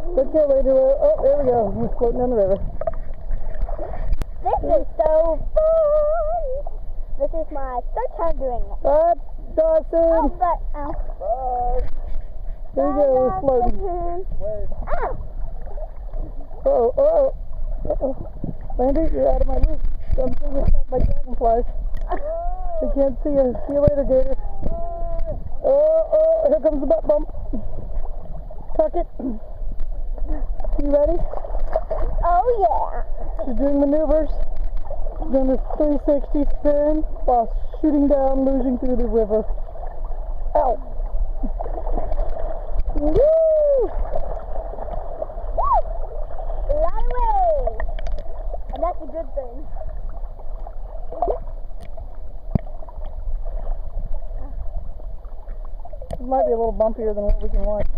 Look here, lady. Oh, there we go. He's floating down the river. This is so fun. This is my third time doing it. Dawson. Oh, but ow. There you go. We're floating. Ow. Uh-oh. Landry, you're out of my loop. I'm being attacked by dragonflies. I can't see you. See you later, Gator. Oh, here comes the butt bump. Tuck it. You ready? Oh, yeah. She's doing maneuvers. She's doing this 360 spin while shooting down, lunging through the river. Ow! Woo! Woo! A lot of waves. And that's a good thing. It might be a little bumpier than what we can watch.